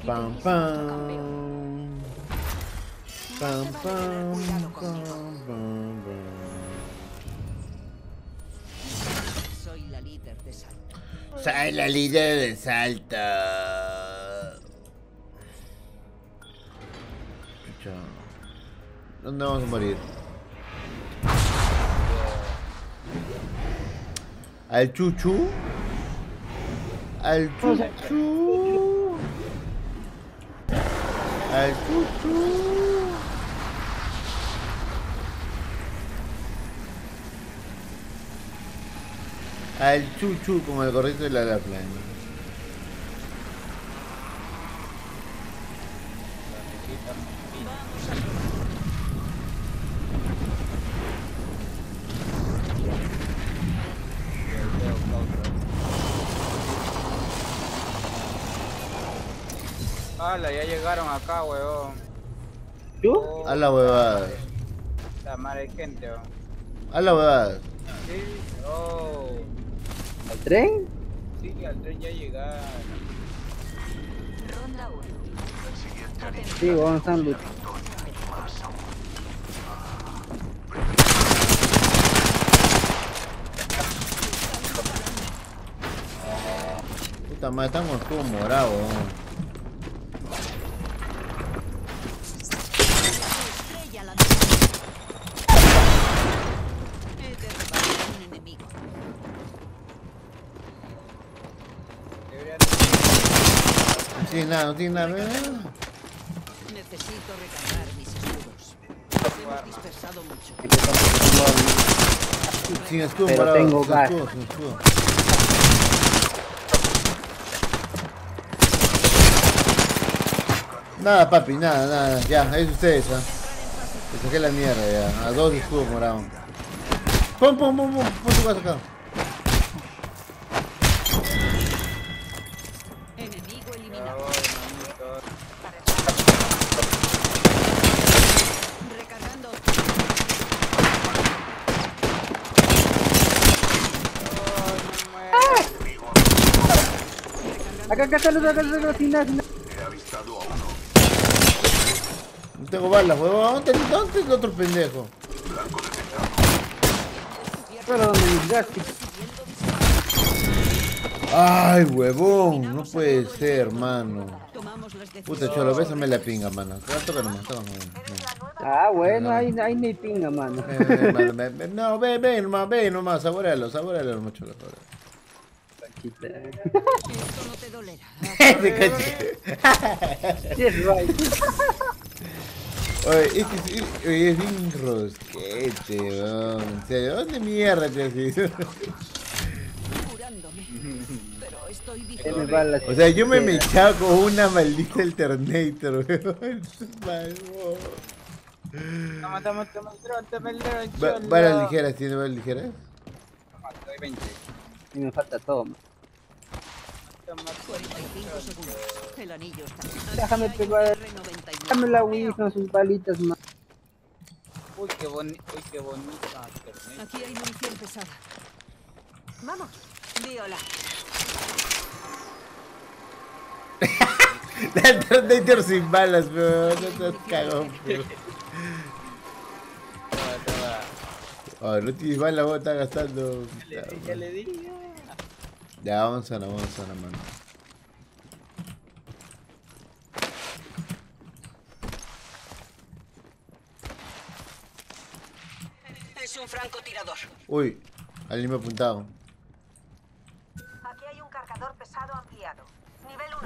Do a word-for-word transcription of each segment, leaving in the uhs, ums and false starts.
pam, pam. Pam, pam, pam, pam, pam. Soy la líder de Salto. Soy la líder de Salto. Chucha. ¿Dónde vamos a morir? Al chuchu. Al chuchu. Al chuchu. Al chuchu con el gorrito de la lapla. Hala, ya llegaron acá, huevón. ¿Yo? A la huevada. La madre de gente, huevón. A la huevada. Sí, oh. ¿Al tren? Sí, al tren ya llegaron. Ronda uno. Sí, vamos a estar luchando. Puta madre, estamos todos morados. Estrella la He derribado a un enemigo. No tiene nada, no tiene nada. Necesito recargar mis escudos. Hemos dispersado mucho. Sin escudo, Pero morado, tengo sin gas. escudo, sin escudo. Nada, papi, nada, nada. Ya, es ustedes, ¿ah? Le saqué la mierda ya. A dos escudos morados. Pum, pum, pum, pum. Pon tu casa acá. Enemigo eliminado. Bravo, hermanito. Recargando. Acá, acá, acá, acá, acá, acá, sin nada, sin nada. No tengo balas, huevón. ¿Dónde dónde está el otro pendejo? Pero donde mis gastos. Ay, huevón. No puede ser, hermano. Tomamos las Puta, decisiones. cholo, bésame la pinga, mano. Toca nomás, toca nomás. Ah, bueno, ahí, ahí no hay pinga, mano. Eh, eh, mano, ve- ve- No, ve, ve nomás, ve nomás. Saborealo, saborealo, nomás, cholo. saborealo. Esto no te dolerá. Te caché. Sí, es right. Oye, este es, oye, es bien rosquete, weón. En serio, ¿dónde mierda te has ido? Curándome. Pero estoy Él me vigilante. va a la- O sea, yo me me echaba con una maldita alternator, weón. Malvo. Toma, toma, toma el dron, toma el dron, Va- cholo. Balas ligeras, ¿tiene balas ligeras? Toma, te doy veinte. Y me falta todo, man. Toma, cuarenta y cinco segundos. El anillo está. Déjame Aquí hay pegar. un R noventa y nueve. Dame la Wii con sus balitas, man. Uy, qué bonito, uy, qué bonito. Aquí hay munición pesada. Vamos. Di hola. La alternator sin balas, weón. No te cagón, weón. Toma, toma. Oh, no tienes balas, vos estás gastando. Ya le di, ya le di. Ya, vamos a la, vamos a la mano. Es un francotirador. Uy, alguien me ha apuntado. Aquí hay un cargador pesado ampliado. Nivel uno.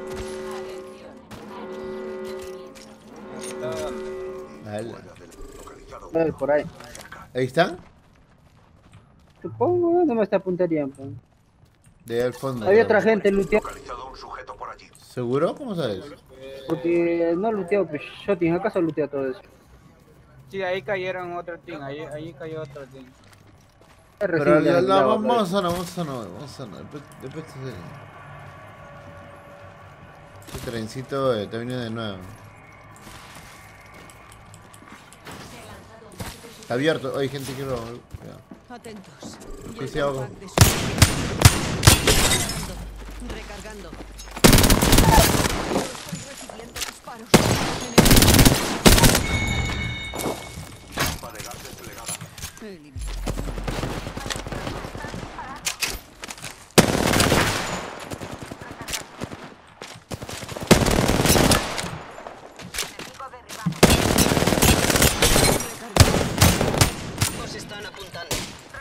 ¿Está dónde? Ala. Ay, por ahí. ¿Ahí están? Supongo, no me está apuntaría, pues. De ahí al fondo. Había otra gente looteando. ¿Seguro? ¿Cómo sabes? Porque no looteado, pues Shotin, ¿acaso lootea todo eso? Sí, ahí cayeron otro team, ahí, ahí cayó otro team. Pero Recién la, la, arreglado, vamos pues. a sonar, vamos a sonar, vamos a sonar. Después, después se... Este trencito eh, te viene de nuevo. Está abierto. Oye, gente, quiero... Cuidado. Atentos. Sí, sí, hago. Pack de su- Recargando. disparos. Bomba de gas desplegada. Enemigo derribado. Nos están apuntando.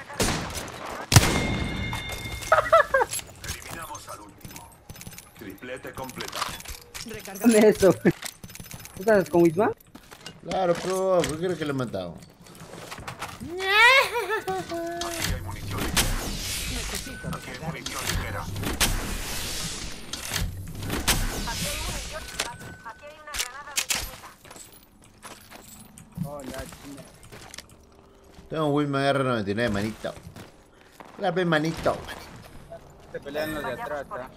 Eliminamos al último. Triplete completo. Recargando. Dame eso. ¿Tú estás con Wisma? Claro, pero ¿por qué crees que le he matado? Aquí hay munición ligera. Necesito Aquí hay recargar. munición ligera. Aquí hay munición. Aquí hay una granada de termita. Oh, la china. Tengo un Wilman R noventa y nueve, manito. La ve, manito. Se pelean los de atrás, ¿ah?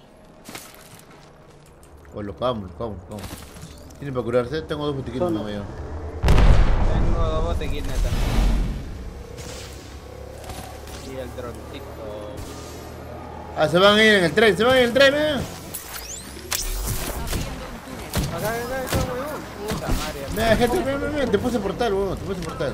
Pues los vamos, los vamos, los vamos. ¿Tiene para curarse? Tengo dos botiquines, no veo. Tengo dos botequines también. Y el droncito. Ah, se van a ir en el tren, se van a ir en el tren, eh. Acá, acá, acá, weón. Puta madre. Mira, gente, mira, mira, mira, te puse portal, weón, te puse portal.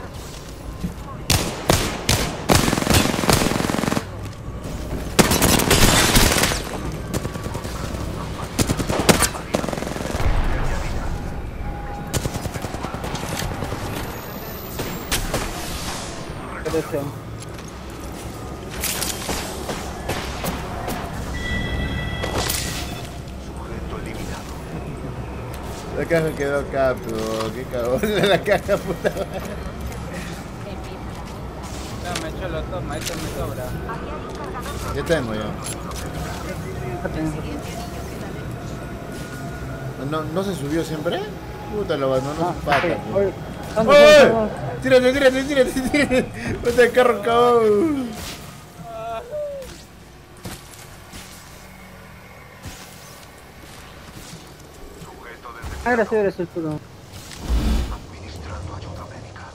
Eso. Sujeto eliminado. La caja quedó acá, pero qué cagón la caja, puta madre. No, me echo los toma, esto me sobra. Aquí hay un cargador. Ya tengo yo. ¿No, ¿No se subió siempre? Puta, lo abandonó Ah, su pata. sí. pues. Oye, ¿dónde ¡Oye! estamos? ¡Tírate, tírate, tírate, tírate! ¡Puta, el carro cagón! Sujeto desde Ah, gracias, gracias, perdón. administrando ayuda médica.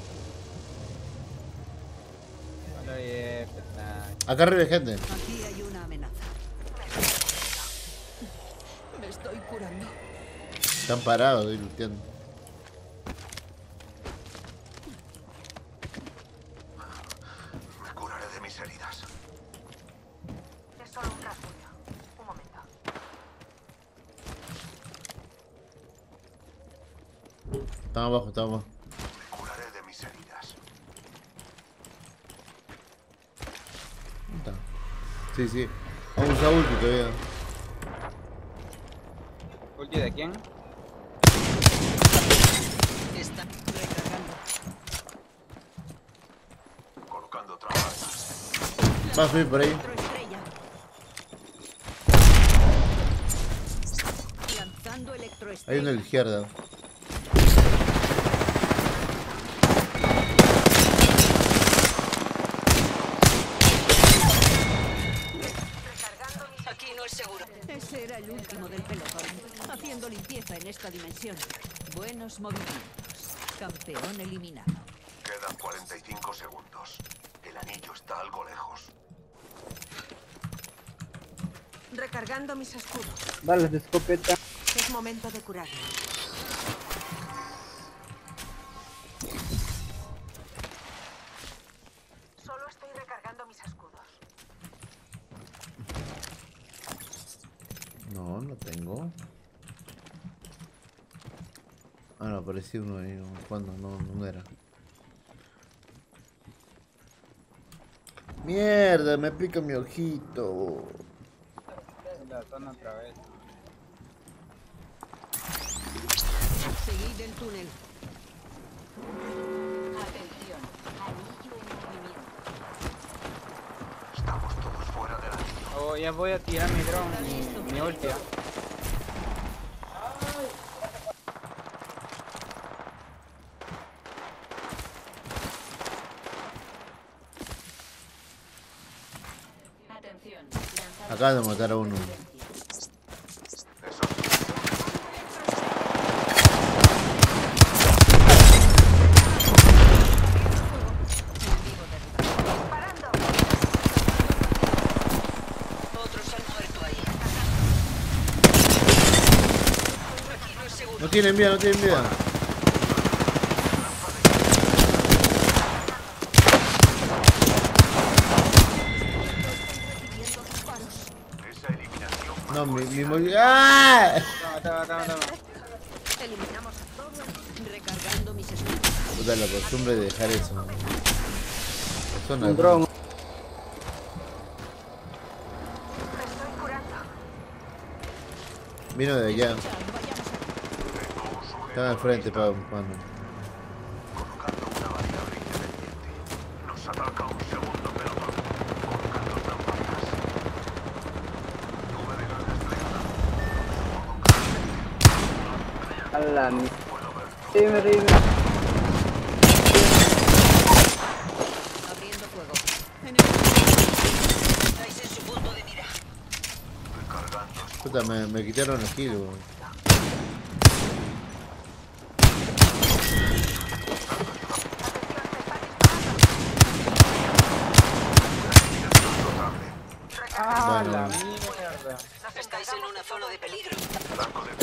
Hola, eh, peta. Acá arriba hay gente. Aquí hay una amenaza. Me estoy curando. Están parados, estoy luteando. Me curaré de mis heridas. Es solo un rasguño. Un momento. Están abajo, están abajo. Me curaré de mis heridas. ¿Dónde está? Sí, sí. Vamos a usar ulti todavía. ¿Ulti de quién? Está Recargando. Colocando trabajas. Va a subir por ahí. Electroestrella. Lanzando electroestrella. Hay uno a la izquierda. Recargando mis. aquí, no es seguro. Ese era el último del pelotón. Haciendo limpieza en esta dimensión. Buenos movimientos. Campeón eliminado. Quedan cuarenta y cinco segundos. El anillo está algo lejos. Recargando mis escudos. Balas de escopeta. Es momento de curar. Solo estoy recargando mis escudos. No, no tengo. Ah, no, apareció uno ahí. ¿Cuándo? No, no era. Mierda, me pica mi ojito. La zona otra vez. Seguid el túnel. Atención, anillo en movimiento. Estamos todos fuera del anillo. Oh, ya voy a tirar mi drone, Está listo. mi, mi ulti. ¿ah? Atención, Acaban de matar a uno. Eso sí. ¡Disparando! otros han muerto ahí. Aquí no es seguro. No tienen vida, no tienen vida. Esa eliminación fue No, mi, mi mol- ¡Ah! Toma, toma, toma, toma. Eliminamos a todos. Recargando mis escudos. Puta, la costumbre de dejar eso. Eso no Un es- dron. Me estoy curando. Vino de allá. Vayamos a... Estaba al frente, pa, mano. colocando una variable independiente. Nos ataca un segundo pelotón. Colocando trampas. Nube de gas desplegada. A la mierda. Rime, rime. Abriendo fuego. Estáis en su punto de mira. Recargando. Puta, me, me quitaron el kill, weón. Ah, Bueno. la mierda. Estáis en una zona de peligro. Blanco de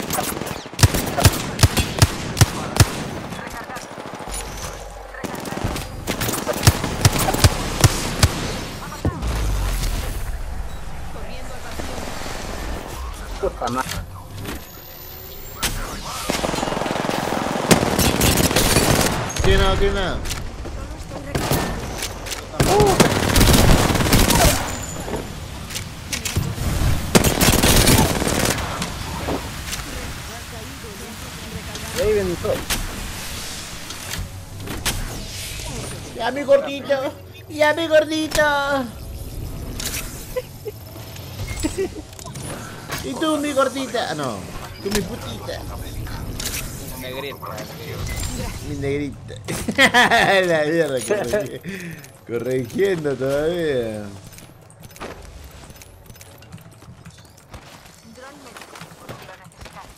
Corriendo al vacío. Puta madre. Tiene nada, tiene nada. Raven todo. Ya mi gordito, ya mi gordito. Y tú mi gordita. Ah, no, tú mi putita. Negrita. Mi negrita. La mierda, corrigi- corrigiendo todavía. Dron médico, por si lo necesitáis.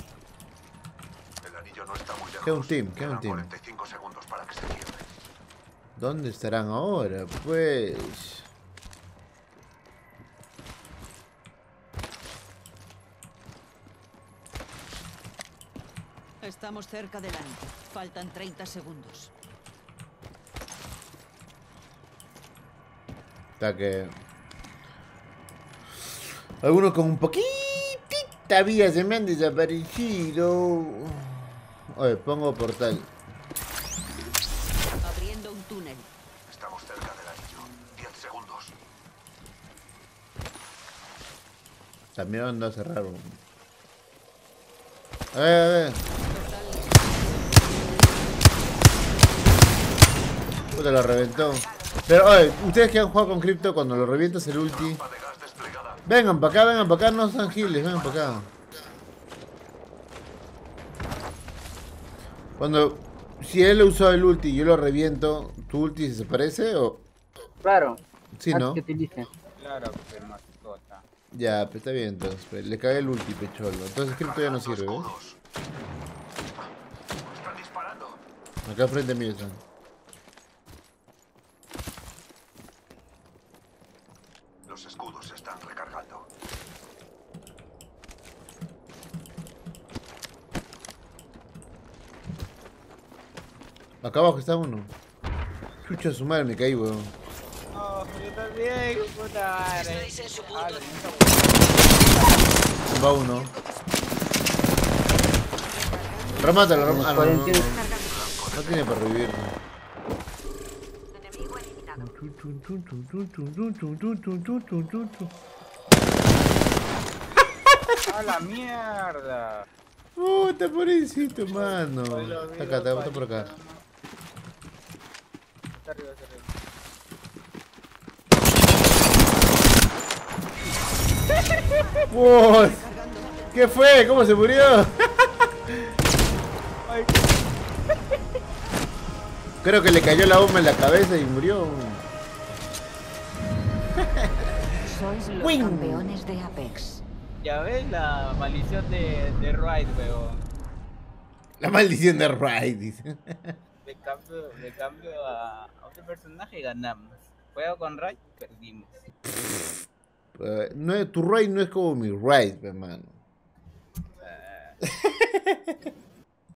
El anillo no está muy lejos. Queda un team, queda un Quedan team. cuarenta y cinco segundos para que se cierre. ¿Dónde estarán ahora? Pues... Estamos cerca del anillo. Faltan treinta segundos. Está que... Algunos con un poquitita vida se me han desaparecido. Oye, pongo portal. Abriendo un túnel. Estamos cerca del anillo. diez segundos. También ando a cerrar. un- A ver, a ver. Puta, lo reventó. Pero, oye, ustedes que han jugado con Crypto, cuando lo revientas el ulti... Trampa de gas desplegada. Vengan para acá, vengan para acá, no sean giles, vengan para acá. Cuando... Si él usó el ulti y yo lo reviento, ¿tu ulti se desaparece o...? Claro. Sí, Antes ¿no? que utilicen. Claro, pues mascota. Ya, pues está bien entonces. pues, le cae el ulti, pecholo. Entonces Crypto ya no sirve, ¿ves? Escudos. Están disparando. Acá frente mío están. Los escudos se están recargando. Acá abajo está uno. Chucha su madre, me caí, weón. No, yo también, puta madre. Estáis en su punto de Va uno. Remátalo, remátalo. Ah, no, no, no. No tiene para revivirme. Enemigo eliminado. A la mierda. Puta, pobrecito, mano. Está acá, está, está por acá. Está arriba, está arriba. ¡Wow! ¿Qué fue? ¿Cómo se murió? Ay, Creo que le cayó la bomba en la cabeza y murió. Sois los Wing. campeones de Apex. ya ves la maldición de, de Wright, weón. La maldición de Raid, dice. De cambio, de cambio a, a otro personaje y ganamos. Juego con Wright, perdimos. Eh, no es- tu Raid no es como mi Raid, hermano.